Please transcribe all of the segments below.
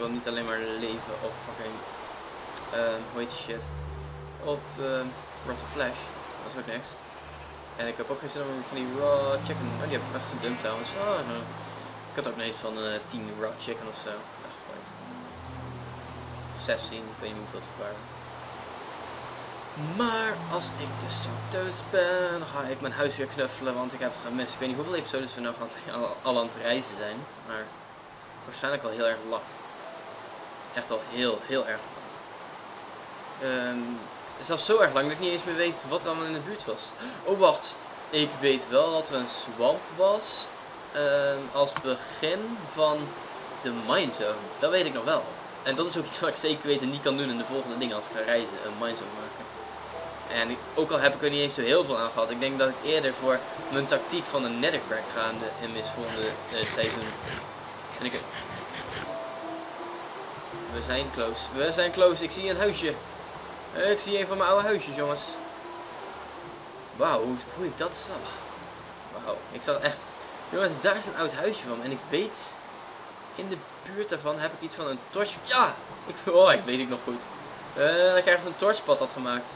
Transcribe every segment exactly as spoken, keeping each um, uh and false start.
wil niet alleen maar leven op fucking, uh, hoe heet die shit, op uh, Rotten Flash, dat is ook niks. En ik heb ook geen zin om van die raw chicken, oh die heb ik echt gedumpt trouwens. Oh, no. Ik had ook nog eens van uh, tien raw chicken of zo, weggegooid. zestien, ik weet niet hoeveel het waren. Maar als ik dus zo thuis ben, dan ga ik mijn huis weer knuffelen, want ik heb het gemist. Ik weet niet hoeveel episodes we nou gaan al, al aan het reizen zijn, maar waarschijnlijk wel heel erg lang. Echt al heel, heel erg lang. Um, zelfs zo erg lang dat ik niet eens meer weet wat er allemaal in de buurt was. Oh wacht, ik weet wel dat er een swamp was um, als begin van de minezone. Dat weet ik nog wel. En dat is ook iets wat ik zeker weten niet kan doen in de volgende dingen als ik ga reizen, een minezone maken. En ik, ook al heb ik er niet eens zo heel veel aan gehad, ik denk dat ik eerder voor mijn tactiek van de nethercrack ga in, de, in mijn volgende uh, seizoen. En ik... We zijn close, we zijn close, ik zie een huisje. Ik zie een van mijn oude huisjes, jongens. Wauw, hoe, hoe ik dat zag. Wauw, ik zag echt... Jongens, daar is een oud huisje van en ik weet... In de buurt daarvan heb ik iets van een torch... Ja! Ik, oh, ik weet het nog goed. Uh, dan krijg ik een torchpad had gemaakt.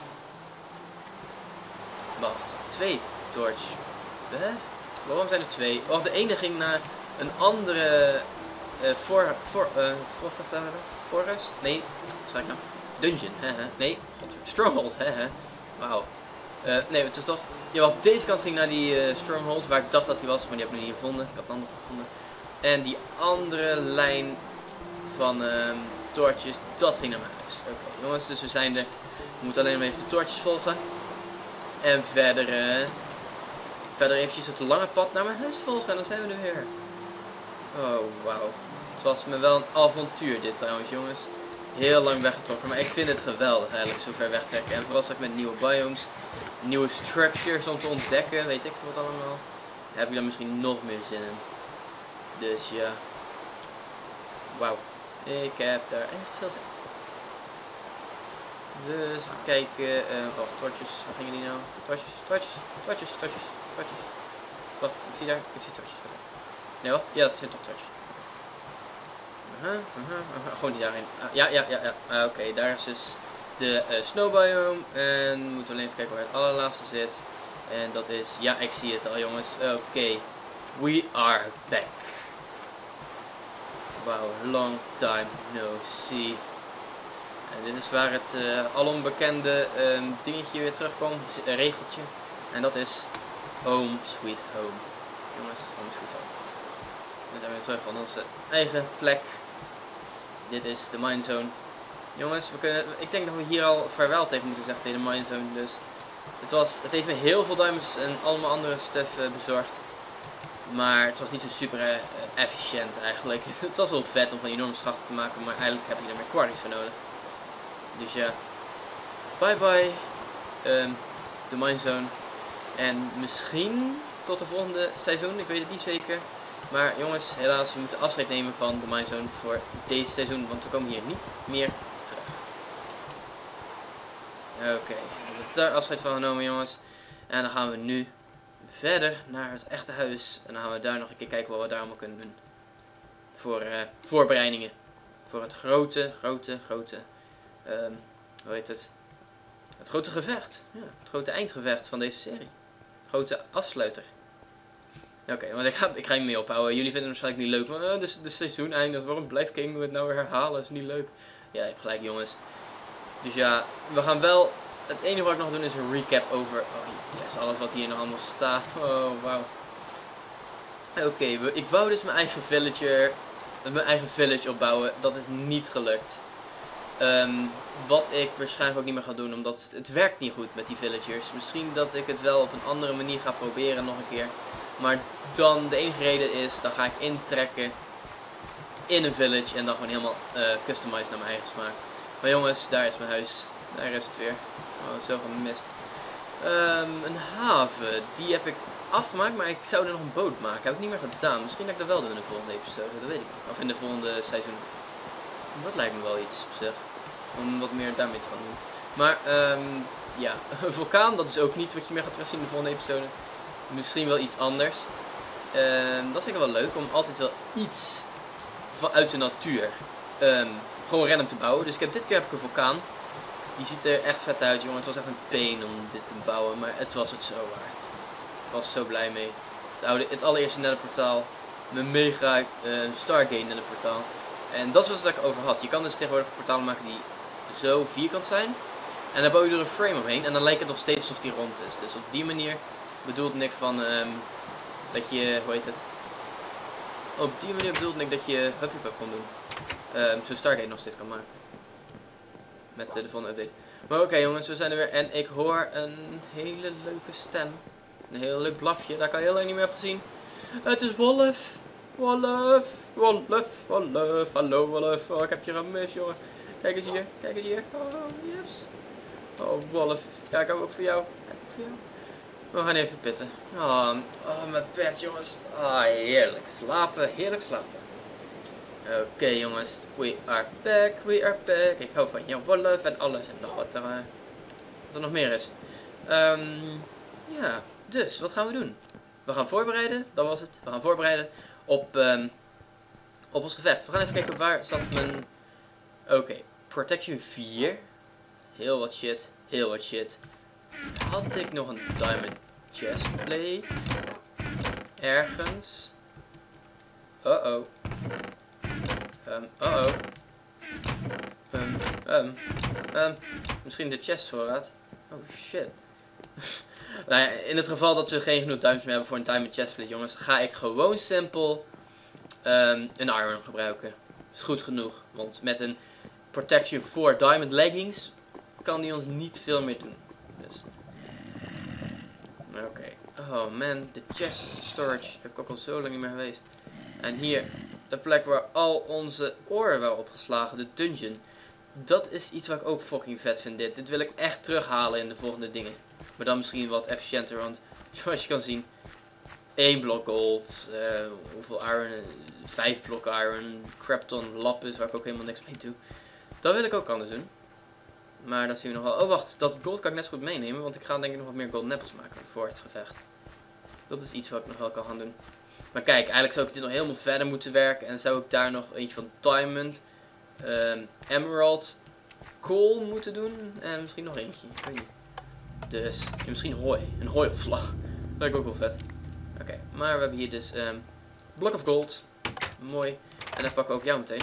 Wacht, twee torch. Huh? Waarom zijn er twee? Oh, de ene ging naar een andere... Uh, for, for, uh, for, for, forest? Nee, wat zei ik nou? Dungeon, hehe. Nee, God, stronghold, hehe. Wauw. Uh, nee, het is toch... Jawel, deze kant ging naar die uh, stronghold waar ik dacht dat hij was, maar die heb ik nog niet gevonden. Ik heb een andere gevonden. En die andere lijn van uh, torches, dat ging naar mijn huis. Oké, okay, jongens, dus we zijn er. We moeten alleen maar even de torches volgen. En verder, uh, verder eventjes het lange pad naar mijn huis volgen en dan zijn we er weer. Oh, wauw. Het was me wel een avontuur dit trouwens, jongens. Heel lang weggetrokken, maar ik vind het geweldig eigenlijk zo ver wegtrekken. En vooral straks met nieuwe biomes, nieuwe structures om te ontdekken, weet ik veel wat allemaal. Daar heb ik dan misschien nog meer zin in. Dus ja. Wauw. Ik heb daar echt veel zin in. Dus kijken. Uh, oh, torches. Waar gingen die nou? Torches, torches, torches, torches, torches. Wat? Ik zie daar. Ik zie torches. Nee, wat? Ja, dat zijn toch torches. Uh -huh, uh -huh, uh -huh. Gewoon niet daarin. Uh, ja, ja, ja, ja. Uh, Oké, okay, daar is dus de uh, snow biome. En we moeten alleen even kijken waar het allerlaatste zit. En dat is. Ja, ik zie het al, jongens. Oké. Okay. We are back. Wow, long time no see. En dit is waar het uh, alom um, dingetje weer terugkomt, een regeltje. En dat is home sweet home. Jongens, home sweet home. We zijn weer terug van onze eigen plek. Dit is de minezone. Jongens, we kunnen, ik denk dat we hier al vaarwel tegen moeten zeggen tegen de minezone. Dus het, was, het heeft me heel veel diamonds en allemaal andere stuff uh, bezorgd. Maar het was niet zo super uh, efficiënt eigenlijk. Het was wel vet om van enorme schachten te maken, maar eigenlijk heb je er meer quarries voor nodig. Dus ja, bye bye um, de minezone. En misschien tot de volgende seizoen, ik weet het niet zeker. Maar jongens, helaas, we moeten afscheid nemen van de minezone voor deze seizoen, want we komen hier niet meer terug. Oké, okay, we hebben daar afscheid van genomen, jongens. En dan gaan we nu verder naar het echte huis. En dan gaan we daar nog een keer kijken wat we daar allemaal kunnen doen. Voor uh, voorbereidingen. Voor het grote, grote, grote... Um, hoe heet het? Het grote gevecht. Ja, het grote eindgevecht van deze serie. Het grote afsluiter. Oké, okay, want ik ga, ik ga hem mee ophouden. Jullie vinden het waarschijnlijk niet leuk. Want uh, de, de seizoen eindigt. Waarom blijft King het nou weer herhalen? Dat is niet leuk. Ja, je hebt gelijk, jongens. Dus ja, we gaan wel... Het enige wat ik nog ga doen is een recap over... Oh yes, alles wat hier nog allemaal staat. Oh, wauw. Oké, okay, ik wou dus mijn eigen villager... Mijn eigen village opbouwen. Dat is niet gelukt. Um, wat ik waarschijnlijk ook niet meer ga doen, omdat het werkt niet goed met die villagers. Misschien dat ik het wel op een andere manier ga proberen nog een keer. Maar dan, de enige reden is, dan ga ik intrekken in een village en dan gewoon helemaal uh, customize naar mijn eigen smaak. Maar jongens, daar is mijn huis. Daar is het weer. Oh, zo gemist. Um, een haven, die heb ik afgemaakt, maar ik zou er nog een boot maken. Heb ik niet meer gedaan. Misschien dat ik dat wel doe in de volgende episode, dat weet ik niet. Of in de volgende seizoen. Dat lijkt me wel iets op zich. Om wat meer daarmee te gaan doen. Maar um, ja, een vulkaan, dat is ook niet wat je meer gaat terugzien in de volgende episode. Misschien wel iets anders. Um, dat vind ik wel leuk, om altijd wel iets van uit de natuur um, gewoon random te bouwen. Dus ik heb, dit keer heb ik een vulkaan. Die ziet er echt vet uit, jongen. Het was echt een pain om dit te bouwen, maar het was het zo waard. Ik was zo blij mee. Het, oude, het allereerste netherportaal. Mijn mega uh, Stargate netherportaal. En dat was wat ik over had. Je kan dus tegenwoordig portalen maken die zo vierkant zijn. En daar bouw je er een frame omheen. En dan lijkt het nog steeds alsof die rond is. Dus op die manier bedoelde ik van um, dat je, hoe heet het? Op die manier bedoelde ik dat je Hupplepup kon doen. Um, zo Stargate nog steeds kan maken. Met uh, de volgende update. Maar oké okay, jongens, we zijn er weer. En ik hoor een hele leuke stem. Een heel leuk blafje. Daar kan je heel lang niet meer hebben gezien. Het is Wolf. Wolf. Wolf. Wolf. Hallo Wolf. Oh, ik heb je gemist, jongen. Kijk eens hier. Kijk eens hier. Oh, yes. Oh, Wolf. Ja, ik heb ook voor jou. Ik heb ook voor jou. We gaan even pitten. Oh, oh mijn bed, jongens. Ah, heerlijk slapen. Heerlijk slapen. Oké okay, jongens, we are back, we are back. Ik hou van jou, Wolf en alles en nog wat er, uh, wat er nog meer is. Um, ja, dus wat gaan we doen? We gaan voorbereiden, dat was het. We gaan voorbereiden op, um, op ons gevecht. We gaan even kijken waar zat mijn... Oké, okay. Protection vier. Heel wat shit, heel wat shit. Had ik nog een diamond chestplate? Ergens? Uh oh. Um, uh oh. Um, um, um, misschien de chestvoorraad. Oh shit. Nou ja, in het geval dat we geen genoeg diamonds meer hebben voor een diamond chestplate, jongens, ga ik gewoon simpel um, een iron gebruiken. Is goed genoeg, want met een protection voor diamond leggings kan die ons niet veel meer doen. Dus. Oké. Okay. Oh man, de chest storage heb ik ook al zo lang niet meer geweest. En hier, de plek waar al onze oren waren opgeslagen, de dungeon. Dat is iets wat ik ook fucking vet vind dit. Dit wil ik echt terughalen in de volgende dingen. Maar dan misschien wat efficiënter, want zoals je kan zien, één blok gold, uh, hoeveel iron, vijf blokken iron, crapton, lapis, waar ik ook helemaal niks mee doe. Dat wil ik ook anders doen. Maar dat zien we nog wel. Oh wacht, dat gold kan ik net zo goed meenemen, want ik ga denk ik nog wat meer golden apples maken voor het gevecht. Dat is iets wat ik nog wel kan gaan doen. Maar kijk, eigenlijk zou ik dit nog helemaal verder moeten werken. En zou ik daar nog eentje van diamond, um, emerald, coal moeten doen. En misschien nog eentje. Ik weet niet. Dus, en misschien hooi. Een hooiopslag. Dat lijkt ook wel vet. Oké, okay, maar we hebben hier dus um, block of gold. Mooi. En dan pak ik ook jou meteen.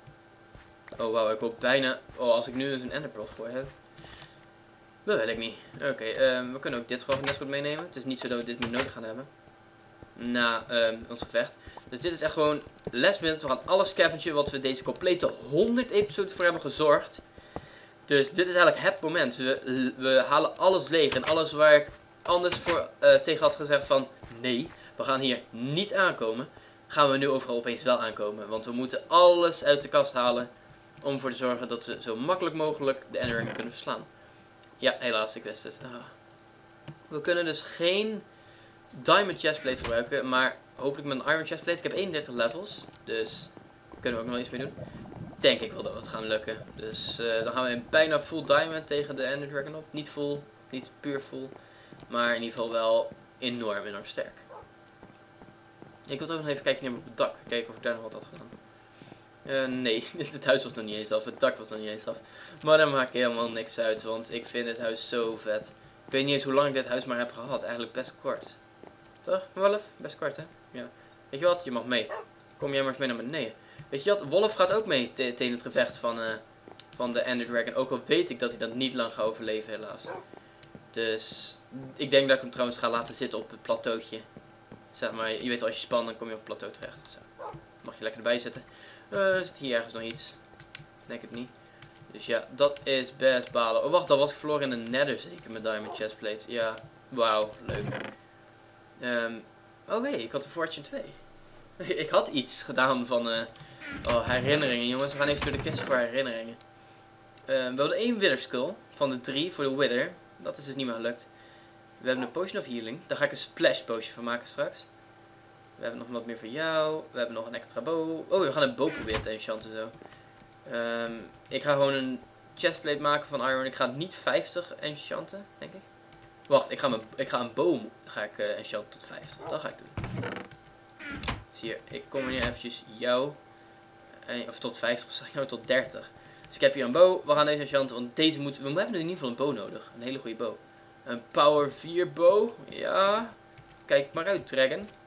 Oh wauw, ik wil bijna... Oh, als ik nu dus een enderpearl voor heb. Dat weet ik niet. Oké, okay, um, we kunnen ook dit gewoon net goed meenemen. Het is niet zo dat we dit meer nodig gaan hebben. Na um, ons gevecht. Dus dit is echt gewoon last minute. We gaan alles scavengen wat we deze complete honderd episodes voor hebben gezorgd. Dus dit is eigenlijk het moment. We, we halen alles leeg. En alles waar ik anders voor uh, tegen had gezegd van nee, we gaan hier niet aankomen. Gaan we nu overal opeens wel aankomen. Want we moeten alles uit de kast halen. Om ervoor te zorgen dat we zo makkelijk mogelijk de Ender Dragon kunnen verslaan. Ja, helaas, ik wist het. Oh. We kunnen dus geen diamond chestplate gebruiken, maar hopelijk met een iron chestplate. Ik heb eenendertig levels, dus kunnen we ook nog iets mee doen. Denk ik wel dat het gaan lukken. Dus uh, dan gaan we in bijna full diamond tegen de Ender Dragon op. Niet full, niet puur full, maar in ieder geval wel enorm, enorm sterk. Ik wil ook nog even kijken op het dak, kijken of ik daar nog wat had gedaan. Uh, nee, het huis was nog niet eens af, het dak was nog niet eens af. Maar dat maakt helemaal niks uit, want ik vind dit huis zo vet. Ik weet niet eens hoe lang ik dit huis maar heb gehad, eigenlijk best kort. Toch, Wolf? Best kort, hè? Ja. Weet je wat? Je mag mee. Kom jij maar eens mee naar beneden. Weet je wat? Wolf gaat ook mee tegen het gevecht van, uh, van de Ender Dragon. Ook al weet ik dat hij dat niet lang gaat overleven, helaas. Dus ik denk dat ik hem trouwens ga laten zitten op het plateautje. Zeg maar, je weet wel, als je spant, dan kom je op het plateau terecht. Zo. Mag je lekker erbij zitten. Uh, zit hier ergens nog iets? Denk het niet. Dus ja, dat is best balen. Oh wacht, dat was ik verloren in de nether zeker met diamond chestplate. Ja, wauw, leuk. Um, oh nee, ik had de Fortune twee. Ik had iets gedaan van uh, oh, herinneringen, jongens. We gaan even door de kist voor herinneringen. Uh, we hadden één Wither Skull van de drie voor de Wither. Dat is dus niet meer gelukt. We hebben een Potion of Healing. Daar ga ik een Splash Potion van maken straks. We hebben nog wat meer voor jou. We hebben nog een extra bow. Oh, we gaan een bow proberen te enchanten zo. Um, ik ga gewoon een chestplate maken van iron. Ik ga niet vijftig enchanten, denk ik. Wacht, ik ga, mijn, ik ga een boom ga ik, uh, enchanten tot vijftig. Dat ga ik doen. Dus hier, ik kom hier eventjes jou Eh, of tot vijftig, zeg ik nou tot dertig. Dus ik heb hier een bow. We gaan deze enchanten, want deze moeten we... We hebben in ieder geval een bow nodig. Een hele goede bow. Een power vier bow. Ja. Kijk maar uit, Dragon.